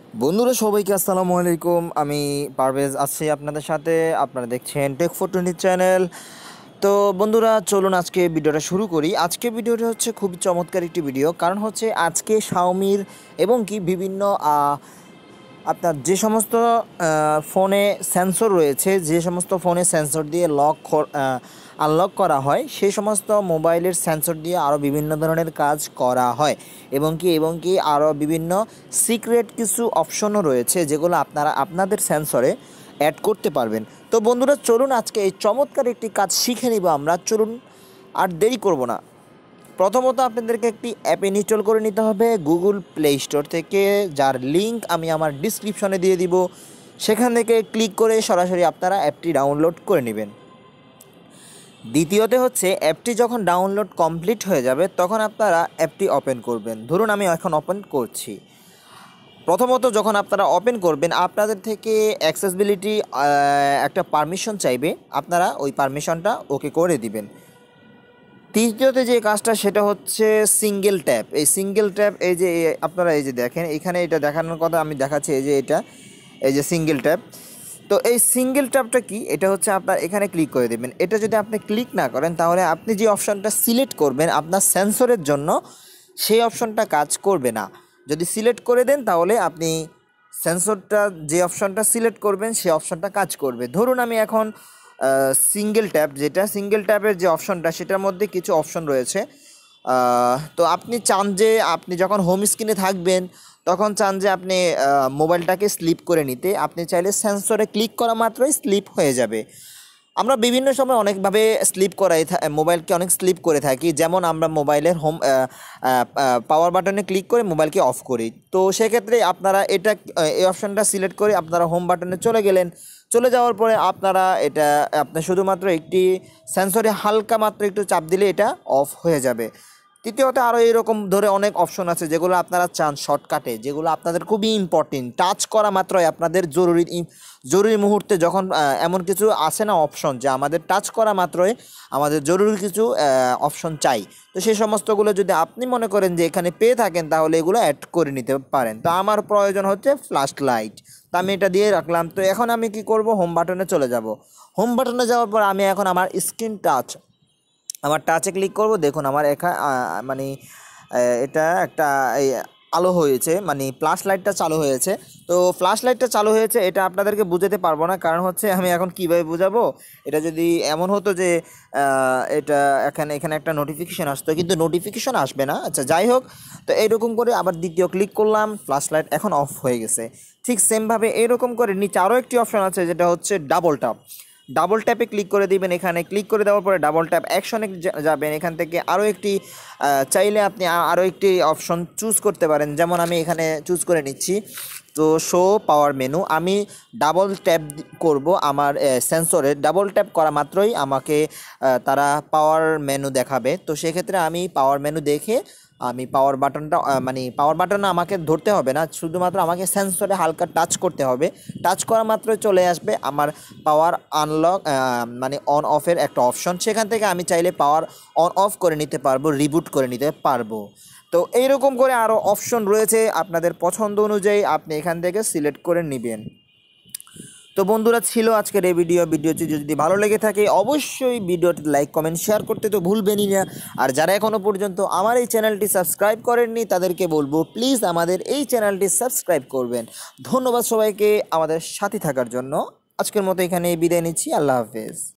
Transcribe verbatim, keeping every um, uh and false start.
বন্ধুরা সবাইকে আসসালামু আলাইকুম। আমি পারভেজ আছি আপনাদের সাথে। আপনারা দেখছেন টেক ফর টোয়েন্টি চ্যানেল। তো বন্ধুরা চলুন আজকে ভিডিওটা শুরু করি। আজকে ভিডিওটা হচ্ছে খুব চমৎকার একটি ভিডিও, কারণ হচ্ছে আজকে শাওমির এবং কি বিভিন্ন আপনার যে সমস্ত ফোনে সেন্সর রয়েছে, যে সমস্ত ফোনে সেন্সর দিয়ে লক আনলক করা হয়, সেই সমস্ত মোবাইলের সেন্সর দিয়ে আরও বিভিন্ন ধরনের কাজ করা হয় এবং কি এবং কি আরও বিভিন্ন সিক্রেট কিছু অপশনও রয়েছে যেগুলো আপনারা আপনাদের সেন্সরে অ্যাড করতে পারবেন। তো বন্ধুরা চলুন আজকে এই চমৎকার একটি কাজ শিখে নিব আমরা। চলুন আর দেরি করব না। প্রথমত আপনাদেরকে একটি অ্যাপ ইনস্টল করে নিতে হবে গুগল প্লে স্টোর থেকে, যার লিঙ্ক আমি আমার ডিসক্রিপশনে দিয়ে দিব। সেখান থেকে ক্লিক করে সরাসরি আপনারা অ্যাপটি ডাউনলোড করে নেবেন। দ্বিতীয়তে হচ্ছে অ্যাপটি যখন ডাউনলোড কমপ্লিট হয়ে যাবে তখন আপনারা অ্যাপটি ওপেন করবেন। ধরুন আমি এখন ওপেন করছি। প্রথমত যখন আপনারা ওপেন করবেন আপনাদের থেকে অ্যাক্সেসিবিলিটি একটা পারমিশন চাইবে, আপনারা ওই পারমিশনটা ওকে করে দিবেন। তৃতীয়তে যে কাজটা সেটা হচ্ছে সিঙ্গেল ট্যাপ। এই সিঙ্গেল ট্যাপ এই যে আপনারা এই যে দেখেন এখানে এটা দেখানোর কথা আমি দেখাচ্ছি, এই যে এটা এই যে সিঙ্গেল ট্যাপ। তো এই সিঙ্গেল ট্যাপটা কি, এটা হচ্ছে আপনার এখানে ক্লিক করে দেবেন। এটা যদি আপনি ক্লিক না করেন তাহলে আপনি যে অপশনটা সিলেক্ট করবেন আপনার সেন্সরের জন্য সেই অপশনটা কাজ করবে না। যদি সিলেক্ট করে দেন তাহলে আপনি সেন্সরটা যে অপশনটা সিলেক্ট করবেন সেই অপশনটা কাজ করবে। ধরুন আমি এখন সিঙ্গেল ট্যাপ, যেটা সিঙ্গেল ট্যাপের যে অপশনটা সেটার মধ্যে কিছু অপশন রয়েছে। তো আপনি চান যে আপনি যখন হোম স্ক্রিনে থাকবেন তখন চান যে আপনি মোবাইলটাকে স্লিপ করে নিতে, আপনি চাইলে সেন্সরে ক্লিক করা মাত্রই স্লিপ হয়ে যাবে। আমরা বিভিন্ন সময় অনেকভাবে স্লিপ করাই মোবাইলকে অনেক স্লিপ করে থাকি, যেমন আমরা মোবাইলের হোম পাওয়ার বাটনে ক্লিক করে মোবাইলকে অফ করি। তো সেক্ষেত্রে আপনারা এটা এই অপশনটা সিলেক্ট করে আপনারা হোম বাটনে চলে গেলেন। চলে যাওয়ার পরে আপনারা এটা আপনি শুধুমাত্র একটি সেন্সরে হালকা মাত্র একটু চাপ দিলে এটা অফ হয়ে যাবে। তৃতীয়ত আরও এরকম ধরে অনেক অপশন আছে যেগুলো আপনারা চান শর্টকাটে, যেগুলো আপনাদের খুবই ইম্পর্টেন্ট, টাচ করা মাত্রই আপনাদের জরুরি জরুরি মুহূর্তে যখন এমন কিছু আসে না অপশন যে আমাদের টাচ করা মাত্রই আমাদের জরুরি কিছু অপশন চাই, তো সেই সমস্তগুলো যদি আপনি মনে করেন যে এখানে পেয়ে থাকেন তাহলে এগুলো অ্যাড করে নিতে পারেন। তো আমার প্রয়োজন হচ্ছে ফ্ল্যাশ লাইট, তো আমি এটা দিয়ে রাখলাম। তো এখন আমি কি করব, হোম বাটনে চলে যাব। হোম বাটনে যাওয়ার পর আমি এখন আমার স্ক্রিন টাচ আমার টাচে ক্লিক করব। দেখুন আমার এখানে মানে এটা একটা এই আলো হয়েছে, মানে ফ্ল্যাশ লাইটটা চালু হয়েছে। তো ফ্ল্যাশ লাইটটা চালু হয়েছে এটা আপনাদেরকে বুঝাতে পারবো না, কারণ হচ্ছে আমি এখন কীভাবে বুঝাবো। এটা যদি এমন হতো যে এটা এখানে এখানে একটা নোটিফিকেশান আসতো, কিন্তু নোটিফিকেশান আসবে না। আচ্ছা যাই হোক, তো এইরকম করে আবার দ্বিতীয় ক্লিক করলাম, ফ্ল্যাশ লাইট এখন অফ হয়ে গেছে। ঠিক সেমভাবে এইরকম করে নিচে আরও একটি অপশান আছে যেটা হচ্ছে ডাবল ট্যাপ। ডাবল ট্যাপে ক্লিক করে দিবেন। এখানে ক্লিক করে দেওয়ার পরে ডাবল ট্যাপ অ্যাকশনে যাবেন। এখান থেকে আরও একটি চাইলে আপনি আরও একটি অপশন চুজ করতে পারেন, যেমন আমি এখানে চুজ করে নিচ্ছি। তো শো পাওয়ার মেনু, আমি ডাবল ট্যাপ করব আমার সেন্সরে। ডাবল ট্যাপ করা মাত্রই আমাকে তারা পাওয়ার মেনু দেখাবে। তো সেক্ষেত্রে আমি পাওয়ার মেনু দেখে আমি পাওয়ার বাটনটা মানে পাওয়ার বাটন আমাকে ধরতে হবে না, শুধুমাত্র আমাকে সেন্সরে হালকা টাচ করতে হবে। টাচ করা মাত্রই চলে আসবে আমার পাওয়ার আনলক মানে অন অফের একটা অপশন। সেখান থেকে আমি চাইলে পাওয়ার অন অফ করে নিতে পারবো, রিবুট করে নিতে পারবো। তো এইরকম করে আরও অপশন রয়েছে, আপনাদের পছন্দ অনুযায়ী আপনি এখান থেকে সিলেক্ট করে নেবেন। তো বন্ধুরা ছিল আজকের এই ভিডিও। ভিডিওটি যদি ভালো লেগে থাকে অবশ্যই ভিডিওটি লাইক কমেন্ট শেয়ার করতে তো ভুলবেনই না। আর যারা এখনও পর্যন্ত আমার এই চ্যানেলটি সাবস্ক্রাইব করেননি তাদেরকে বলবো প্লিজ আমাদের এই চ্যানেলটি সাবস্ক্রাইব করবেন। ধন্যবাদ সবাইকে আমাদের সাথে থাকার জন্য। আজকের মতো এখানে বিদায় নিচ্ছি। আল্লাহ হাফেজ।